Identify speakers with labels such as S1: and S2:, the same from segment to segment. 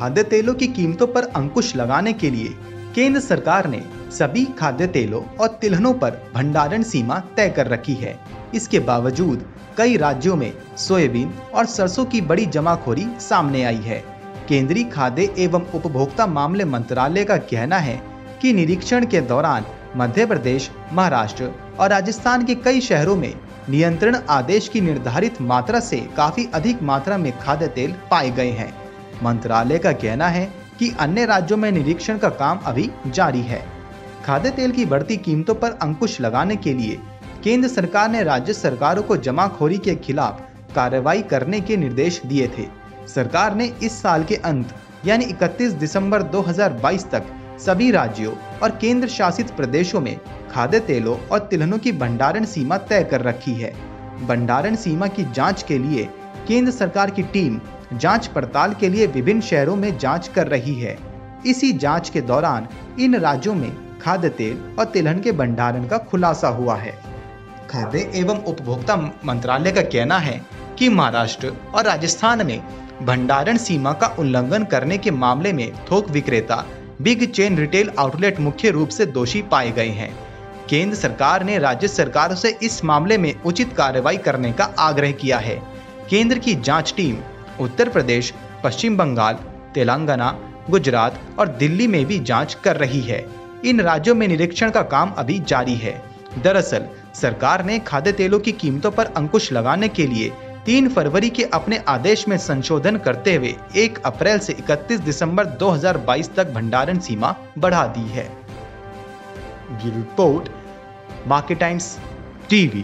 S1: खाद्य तेलों की कीमतों पर अंकुश लगाने के लिए केंद्र सरकार ने सभी खाद्य तेलों और तिलहनों पर भंडारण सीमा तय कर रखी है। इसके बावजूद कई राज्यों में सोयाबीन और सरसों की बड़ी जमाखोरी सामने आई है। केंद्रीय खाद्य एवं उपभोक्ता मामले मंत्रालय का कहना है कि निरीक्षण के दौरान मध्य प्रदेश, महाराष्ट्र और राजस्थान के कई शहरों में नियंत्रण आदेश की निर्धारित मात्रा से काफी अधिक मात्रा में खाद्य तेल पाए गए हैं। मंत्रालय का कहना है कि अन्य राज्यों में निरीक्षण का काम अभी जारी है। खाद्य तेल की बढ़ती कीमतों पर अंकुश लगाने के लिए केंद्र सरकार ने राज्य सरकारों को जमाखोरी के खिलाफ कार्रवाई करने के निर्देश दिए थे। सरकार ने इस साल के अंत यानी 31 दिसंबर 2022 तक सभी राज्यों और केंद्र शासित प्रदेशों में खाद्य तेलों और तिलहनों की भंडारण सीमा तय कर रखी है। भंडारण सीमा की जांच के लिए केंद्र सरकार की टीम जांच पड़ताल के लिए विभिन्न शहरों में जांच कर रही है। इसी जांच के दौरान इन राज्यों में खाद्य तेल और तिलहन के भंडारण का खुलासा हुआ है। खाद्य एवं उपभोक्ता मंत्रालय का कहना है कि महाराष्ट्र और राजस्थान में भंडारण सीमा का उल्लंघन करने के मामले में थोक विक्रेता, बिग चेन रिटेल आउटलेट मुख्य रूप से दोषी पाए गए हैं। केंद्र सरकार ने राज्य सरकारों से इस मामले में उचित कार्रवाई करने का आग्रह किया है। केंद्र की जांच टीम उत्तर प्रदेश, पश्चिम बंगाल, तेलंगाना, गुजरात और दिल्ली में भी जांच कर रही है। इन राज्यों में निरीक्षण का काम अभी जारी है। दरअसल सरकार ने खाद्य तेलों की कीमतों पर अंकुश लगाने के लिए 3 फरवरी के अपने आदेश में संशोधन करते हुए 1 अप्रैल से 31 दिसंबर 2022 तक भंडारण सीमा बढ़ा दी है। Bureau report, market times TV.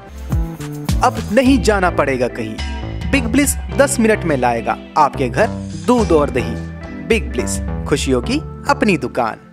S2: अब नहीं जाना पड़ेगा कहीं, बिग ब्लिस 10 मिनट में लाएगा आपके घर दूध और दही। बिग ब्लिस, खुशियों की अपनी दुकान।